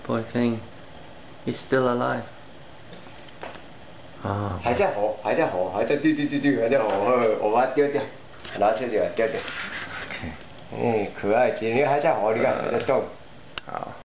Poor thing. He's still alive. 啊。 还在活，还在活，还在丢，还在活，我把它丢掉，拿这里丢掉。 OK。 可爱，今天还在活，你看还在动。 好。